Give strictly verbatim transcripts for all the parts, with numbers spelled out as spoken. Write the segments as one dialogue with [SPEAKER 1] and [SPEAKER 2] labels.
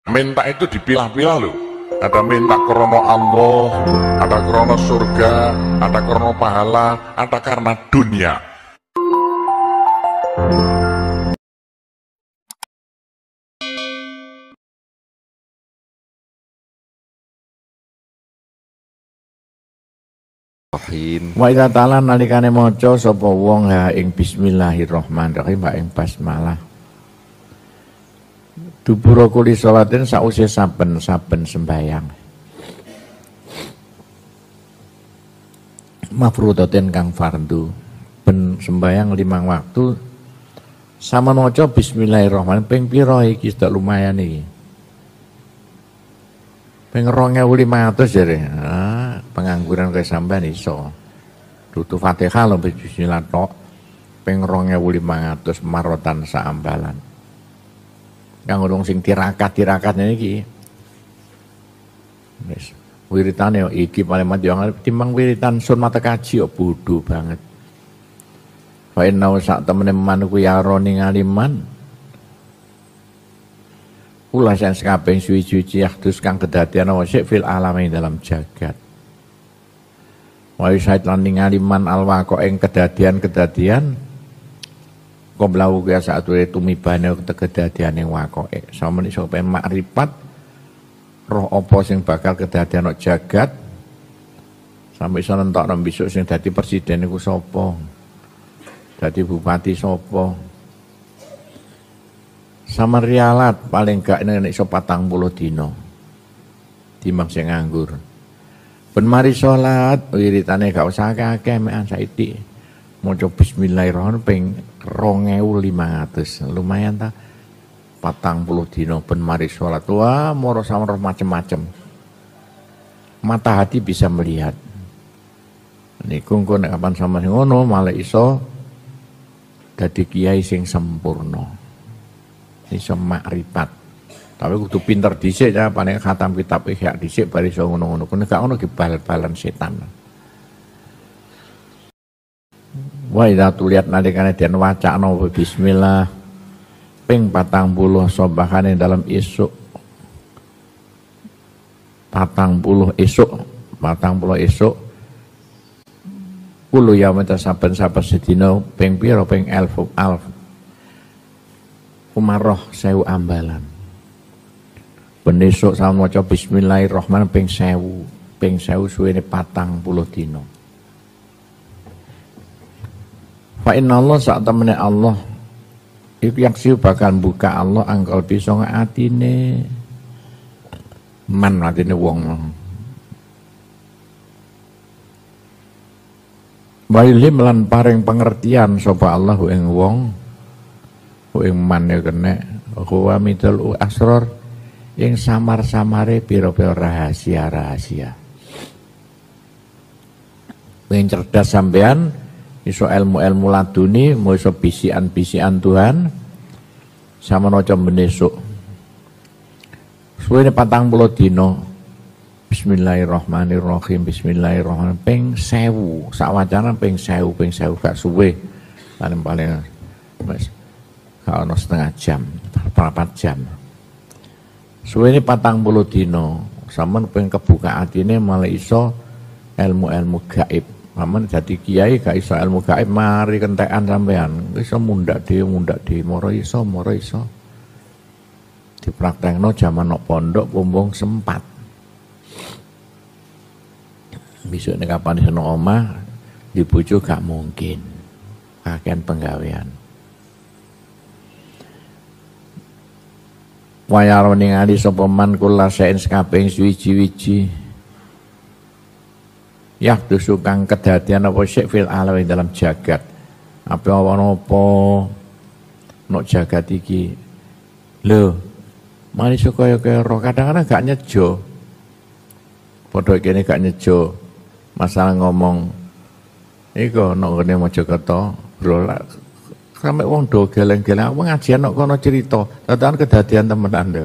[SPEAKER 1] Minta itu dipilah-pilah loh. Ada minta krono Allah, ada krono surga, ada krono pahala, ada karena dunia.
[SPEAKER 2] Wa idza ta'ala nalikane maca sapa wong ha ing bismillahirrahmanirrahim ha ing basmalah. Dubura kuli sholatin sause saben-saben sembayang. Mafrudatin kang fardu. Ben sembayang limang waktu sama maca bismillahirrahmanirrahim ping pira iki sudah lumayan iki. Ping dua ribu lima ratus jare. Ah, pengangguran kaya sampean iso. Tutu Fatihah lho bismillah tok. Ping dua ribu lima ratus marotan saambalan. Kang wong sing tirakat-tirakat niki. Wis wiritane iki paling mati yang timbang wiritan sun mata kaji kok bodho banget. Fa inna sak temene manku ya roni ngaliman. Ulah yang sekabeh suwi-suwi yahdus kang kedadian wasik fil alami dalam jagat. Wa yusaid lan ningali man alwaqa ing kedadian-kedadian qoblau ya sature tumibane kedadian ing waqae. Sampeyan iso pengen makrifat roh apa sing bakal kedadian nang jagat. Sampai iso nentokno besok sing dadi presiden iku sapa? Dadi bupati sapa? Sama rialat paling gak ini iso patang puluh dino timbang sing nganggur. Ben mari salat wiritane gak usah akeh mekan saiki. Maca bismillahirrahmanirrahim ping dua ribu lima ratus. Lumayan ta? patang puluh dino ben mari salat. Wah, moro sama macam-macam. Mata hati bisa melihat. Niku engko nek kapan sama ngono malah iso dadi kiai sing sempurna. Iso makrifat. Tapi kudu pinter dhisik ya, paling khatam kitab Ihya dhisik bar iso ngono-ngono. Kuwi gak ono ki bal-balan setan. Wa idza tuliyat nalikane den wacana bismillah ping patang puluh sobahane dalam isuk. patang puluh isuk, patang puluh isuk. Kulo ya meta saben-saben sedina ping pira ping elfu alf. Umaroh sewu ambalan. Benesuk sama maca bismillahirrahmanirrahim ping sewu, ping sewu suwene patang puluh dino. Fa inna Allah sak temene Allah iku yaksi bakal buka Allah angkal bisa atine man atine wong. Wailim lan paring pengertian sapa Allah ing wong. Ing manne kene huwa midul asror ing samar-samare pira-pira rahasia-rahasia. Ing cerdas sampean iso ilmu-ilmu laduni, iso bisikan-bisikan Tuhan sama maca benesuk. Suwene patang puluh dina. Bismillahirrahmanirrahim. Bismillahirrahmanirrahim ping sewu. Sak wacana ping sewu, ping sewu gak suwe. Paling-paling wis ono setengah jam, berapa jam. Suwene patang puluh dino, sampean pengen kebuka atine malah iso ilmu-ilmu gaib. Sampean dadi kiai gak iso ilmu gaib, mari kentekan sampean. Iso mundak dhewe, mundak dhewe, moro iso, moro iso. Dipraktekno jaman nok pondok pumbung sempat. Besok nek kapan iso omah, dibojo gak mungkin. Kakean penggawean. Wayaro ningali sapa man kula saen sakabeh suwi-wiji ya dusukang kedadian apa sik fil alawi dalam jagat apa ana apa nok jagat iki lho mari kaya-kaya kadang-kadang gak nyejo padha kene gak nyejo masalah ngomong iku nok ngene Mojokerto bro sampai wong do geleng-geleng aku ngajian kok kono cerita dadakan kedadian temenan lho.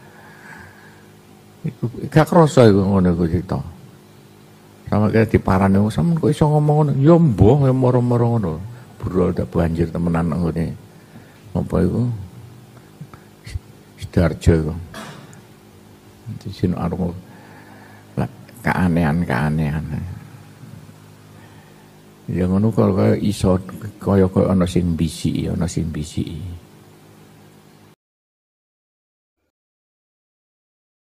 [SPEAKER 2] Iku gak krasa iku ngono iku cerita. Sama kaya diparani sampean kok iso ngomong ngono. Ya mbuh ya moro-moro ngono. Bro dak banjir temenan ngene. Apa iku? Sidoarjo iku. Di sini arung keanehan-keanehan. Ya ngono kok kaya iso kaya kaya ana sing bisiki, ana sing bisiki.